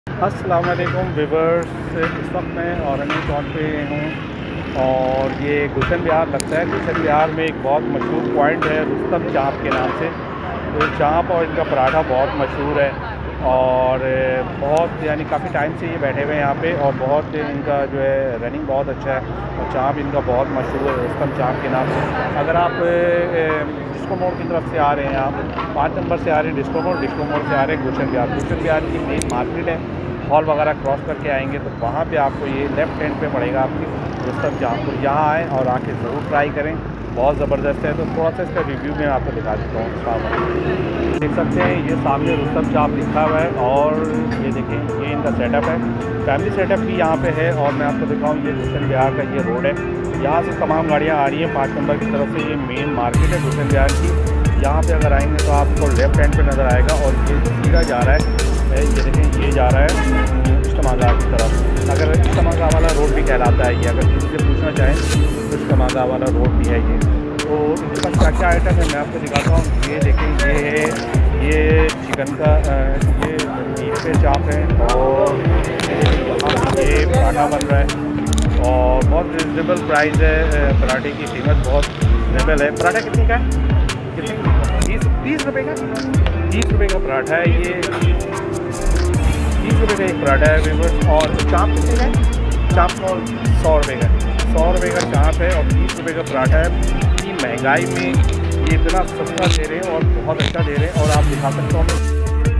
अस्सलाम वालेकुम व्यूअर्स। इस वक्त मैं औरंगी चौक पे हूँ और ये गुलशन विहार लगता है। गुलशन विहार में एक बहुत मशहूर पॉइंट है रुस्तम चाप के नाम से। तो चाप और इनका पराठा बहुत मशहूर है और बहुत यानी काफ़ी टाइम से ये बैठे हुए हैं यहाँ पे और बहुत इनका जो है रनिंग बहुत अच्छा है और चाप इनका बहुत मशहूर है रुस्तम चाप के नाम से। अगर आप डिस्को मोड़ की तरफ से आ रहे हैं, आप 5 नंबर से आ रहे हैं डिस्को मोड़ से आ रहे हैं गुलशन विहार की मेन मार्केट है। हॉल वगैरह क्रॉस करके आएंगे तो वहाँ पे आपको ये लेफ़्ट हैंड पे पड़ेगा आपकी रुस्तम चाप। तो यहाँ आएँ और आके ज़रूर ट्राई करें, बहुत ज़बरदस्त है। तो थोड़ा सा इसका रिव्यू मैं आपको दिखा देता हूँ। देख सकते हैं ये सामने रुस्तम चाप लिखा हुआ है और ये देखें ये इनका सेटअप है, फैमिली सेटअप भी यहाँ पे है। और मैं आपको दिखाऊँ ये गुलशन विहार का ये रोड है, यहाँ से तमाम गाड़ियाँ आ रही हैं 5 नंबर की तरफ से। ये मेन मार्केट है गुलशन विहार की। यहाँ पे अगर आएंगे तो आपको लेफ़्ट हैंड पे नज़र आएगा और ये सीधा जा रहा है, ये देखें ये जा रहा है इस्टमागाह की तरफ। अगर इस्टमागाह वाला रोड भी कहलाता है ये, अगर किसी से पूछना चाहें तो इस्टमागाह वाला रोड भी है ये। तो इनके पास क्या क्या आइटम है मैं आपको दिखाता हूँ। ये देखें ये है ये चिकन का ये मीट पे चाप है और यहाँ ये पराठा बन रहा है और बहुत रिजनेबल प्राइस है। पराठे की कीमत बहुत रिजनेबल है। पराठा कितने का है? कितने? 30 रुपये का। 30 रुपये का पराठा है ये, 30 रुपये का एक पराठा है व्यूअर्स। और चाप कितने का है? चाप 100 रुपये का, 100 रुपये का चाप है और 30 रुपये का पराठा है। इतनी महंगाई में ये इतना सस्ता दे रहे हैं और बहुत अच्छा दे रहे हैं। और आप दिखा सकते हो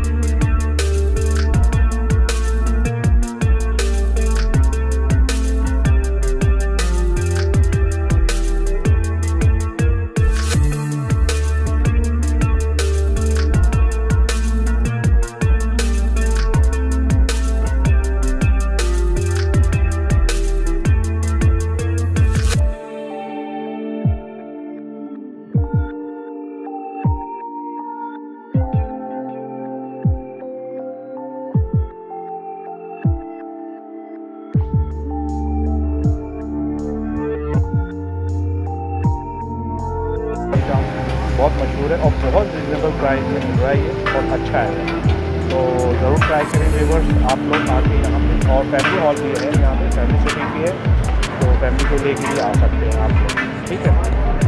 बहुत मशहूर है और बहुत रिजनेबल प्राइस में मिल रहा है ये, बहुत अच्छा है। तो ज़रूर ट्राई करें व्यूअर्स आप लोग आके यहाँ पे। और फैमिली हॉल भी है यहाँ पे, फैमिली सिटिंग भी है, तो फैमिली को लेके भी आ सकते हैं आप लोग, ठीक है।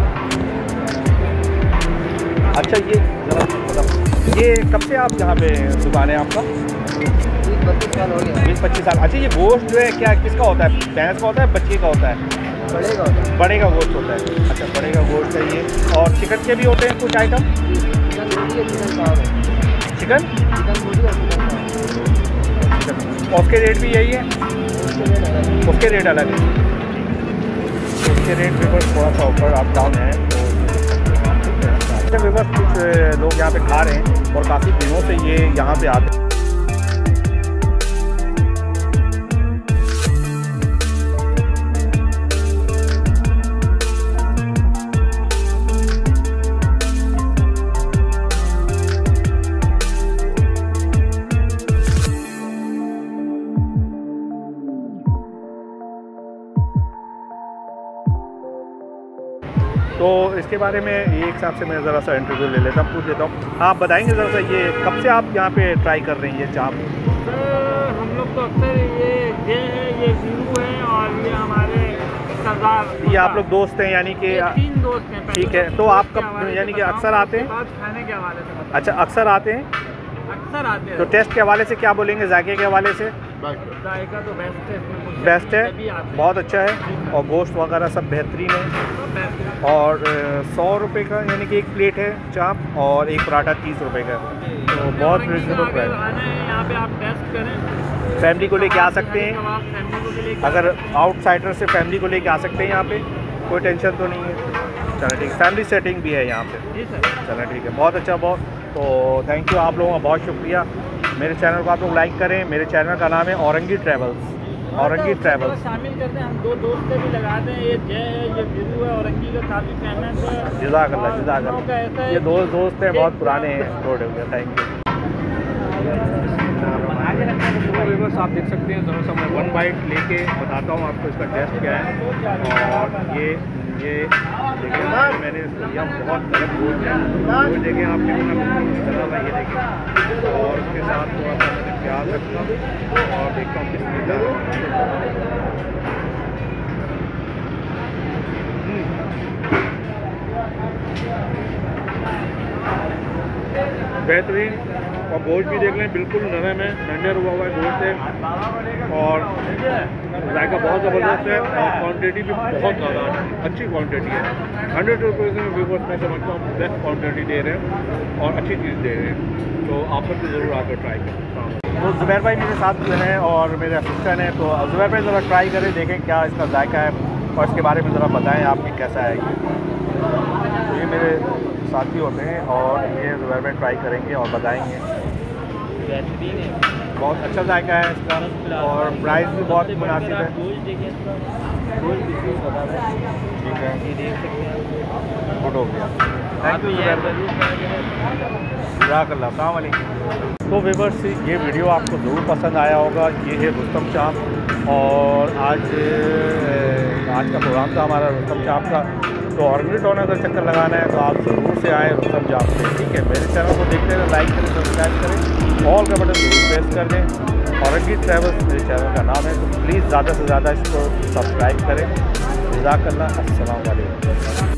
अच्छा ये ज़रा मतलब ये कब से आप यहाँ पे दुकान है आपका? 20-25 साल हो गया। 20-25 साल। अच्छा ये गोश्त जो है क्या किसका होता है? भैंस का होता है, बच्चे का होता है? बड़े का होता है। बड़े का गोश्त होता है। अच्छा बड़े का गोश्त है ये। और चिकन के भी होते हैं कुछ आइटम? चिकन रोटी है, चिकन कबाब है। चिकन चिकन रोटी और चिकन कबाब। और उसके रेट भी यही है? उसके रेट अलग है। उसके रेट अलग है। उसके रेट पे बस थोड़ा सा ऊपर अप डाउन है। तो बस कुछ लोग यहाँ पे खा रहे हैं और काफ़ी दिनों से ये यहाँ पे आते हैं। तो इसके बारे में ये एक हिसाब से मैं ज़रा सा इंटरव्यू ले लेता हूँ, पूछ लेता हूँ। आप बताएंगे ज़रा सा ये कब से आप यहाँ पे ट्राई कर रहे हैं ये चाप? हम लोग तो अक्सर ये है, ये वीरू है और ये हमारे सरदार। ये आप लोग दोस्त हैं यानी कि? 3 दोस्त हैं। ठीक है। तो आप कब यानी कि अक्सर आते हैं? खाने के हवाले से। अच्छा अक्सर आते हैं? अक्सर आते हैं। तो टेस्ट के हवाले से क्या बोलेंगे, जायके के हवाले से? जायका तो बेस्ट है, बेस्ट है, बहुत अच्छा है और गोश्त वगैरह सब बेहतरीन है। और 100 रुपये का यानी कि एक प्लेट है चाप और एक पराठा 30 रुपये का, तो बहुत रिजनेबल प्राइस। यहाँ पे आप टेस्ट करें, फैमिली को लेके आ सकते हैं। अगर आउटसाइडर से फैमिली को लेके आ सकते हैं यहाँ पे, कोई टेंशन तो नहीं है। चलो ठीक, फैमिली सेटिंग भी है यहाँ पे। चलो ठीक है, बहुत अच्छा, बहुत। तो थैंक यू, आप लोगों का बहुत शुक्रिया। मेरे चैनल को आप लोग लाइक करें। मेरे चैनल का नाम है औरंगी ट्रैवल्स, औरंगी ट्रैवल्स। शामिल करते हैं, हम 2 दोस्त भी लगाते हैं। ये जय है, ये वीरू है, औरंगी का काफ़ी फेमस है। जज़ाकल्लाह। ये दोस्त हैं, बहुत पुराने हैं, थोड़े हुए। Thank you. बस आप देख सकते हैं, ज़रा सा मैं 1 बाइट लेके बताता हूँ आपको इसका टेस्ट क्या है। और ये देखिए मैंने इसको लिया, बहुत गलत गोश्त है। वो देखें आप कितना ये देखें और उसके साथ थोड़ा सा प्याज रखता हूँ और देखता हूँ किस मिलता है। बेहतरीन। और गोश्त भी देख लें, बिल्कुल नरम है, टेंडर हुआ हुआ है गोश्त है और जायका बहुत ज़बरदस्त है और क्वांटिटी भी बहुत ज़्यादा अच्छी क्वांटिटी है। 100 रुपीज़ में व्यूअर्स मैं समझता हूँ बेस्ट क्वांटिटी दे रहे हैं और अच्छी चीज़ दे रहे हैं, तो आप सबसे ज़रूर आकर ट्राई करें। तो ज़ुबैर भाई मेरे साथ हैं और मेरे असिस्टेंट हैं, तो ज़ुबैर भाई ज़रा ट्राई करें, देखें क्या इसका जायका है और इसके बारे में ज़रा बताएँ आपकी कैसा है। तो ये मेरे साथी होते हैं और ये ज़ुबैर भाई ट्राई करेंगे और बताएँगे। बहुत अच्छा जायका है इसका और प्राइस भी बहुत मुनासिब है। ठीक है, गुड हो गया, थैंक यू ज़ुबैर भाई, जज़ाकल्लाह, अस्सलाम वालेकुम। तो व्यूअर्स ये वीडियो आपको ज़रूर पसंद आया होगा। ये है रुस्तम चाप और आज का प्रोग्राम था हमारा रुस्तम चाप का। तो ऑर्गेनिक टाउन अगर चक्कर लगाना है तो आप ज़रूर से आएँ रुस्तम चाप से, ठीक है। मेरे चैनल को देखते रहें, लाइक करें, सब्सक्राइब करें, ऑल का बटन ज़रूर प्रेस कर दें। ऑर्गेनिक ट्रैवल्स मेरे चैनल का नाम है, तो प्लीज़ ज़्यादा से ज़्यादा इसको सब्सक्राइब करें। जज़ाकल्लाह, अस्सलाम वालेकुम।